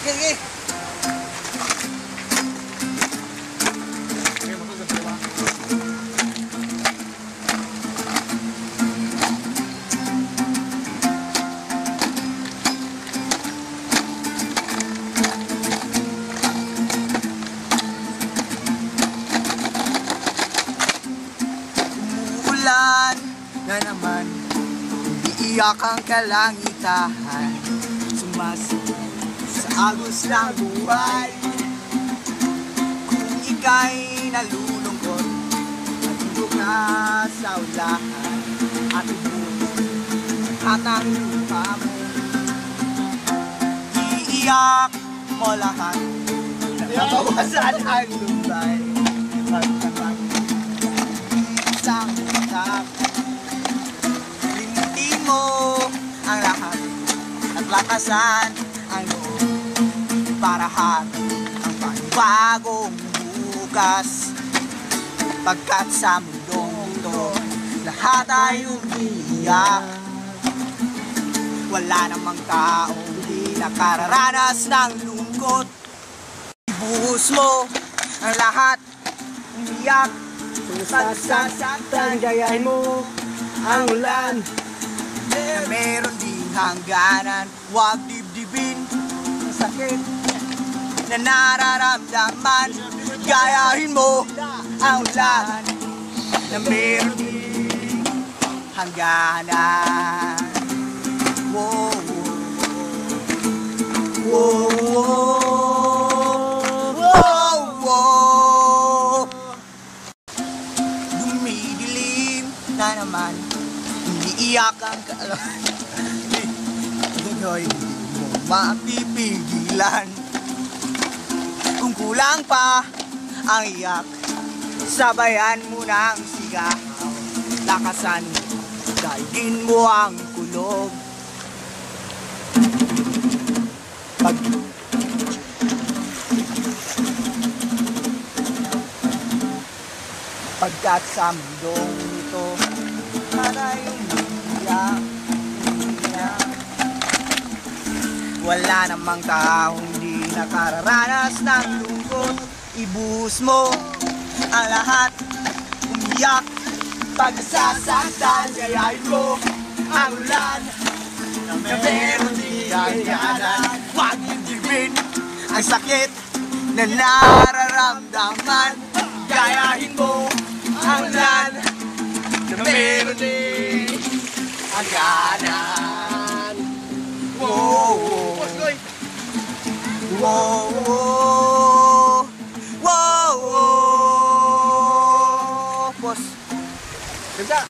Sige. Umuulan na naman, umiiyak ang kalangitan, sumasagot sa agos ng buhay. Kung ika'y nalulungkot, matulog na sa ulahan, at ibulong at ang lupa mo. Iiyak mo lahat, nabawasan ang lumbay, pagkakas isang matak. Limutin mo ang lahat at lakasan ang loob para harap ang panibagong bukas. Pagkat sa mundong ito, lahat ay umiiyak. Wala namang taong di nakararanas ng lungkot. Ibuhos mo ang lahat, umiyak. Sasaktan, gayahin mo ang ulan na meron ding hangganan. Huwag dibdibin ang sakit na nararamdaman. Gayahin mo ang ulan na meron ding hangganan. Wow, wow, wow, wow, wow. Dumidilim na naman, iniiyak ang kaalaman. Hindi mo mapipigilan. Kung kulang pa ang iyak, sabayan mo ng sigaw. Lakasan mo, daigin mo ang kulog. Pagkat sa mundong ito, maray umiiyak. Wala namang taong di nakararanas ng lungkot. Ibuhos mo ang lahat, umiyak. Pagsasaktan, gayahin mo ang ulan na meron di hangganan. Huwag dibdibin ang sakit na nararamdaman. Gayahin mo ang ulan na meron di hangganan. Wow, wow, wow, wow, wow. Boss, ganda.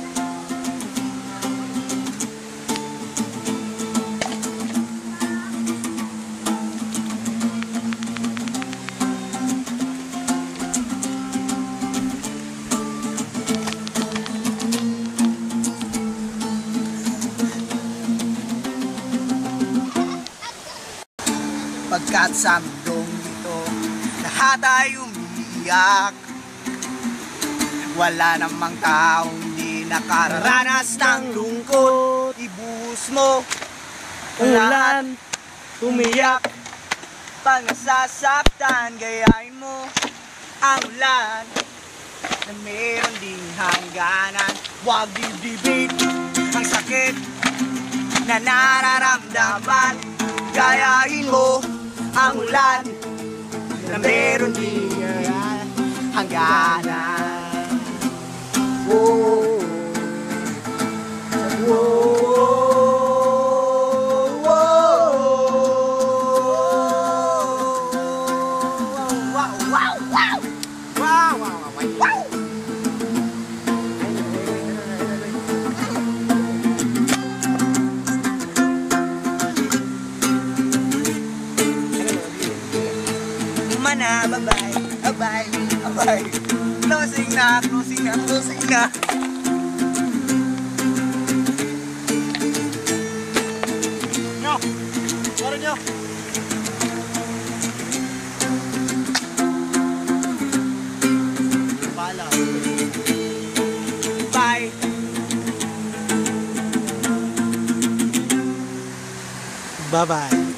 Pagkat sa mundong ito, lahat ay umiiyak. Wala namang taong di nakararanas ng lungkot. Ibuhos mo ang lahat, umiyak. pag nasasaktan, gayahin mo ang ulan na meron ding hangganan. Huwag dibdibin ang sakit na nararamdaman. Gayahin mo ang ulan na meron din hangganan. Whoa, whoa, whoa, wow, wow, wow, wow, wow, wow. Na, bye-bye, bye-bye, bye-bye. Closing na, closing na, closing na. Nyo, paro nyo. Pala. Bye. Bye-bye.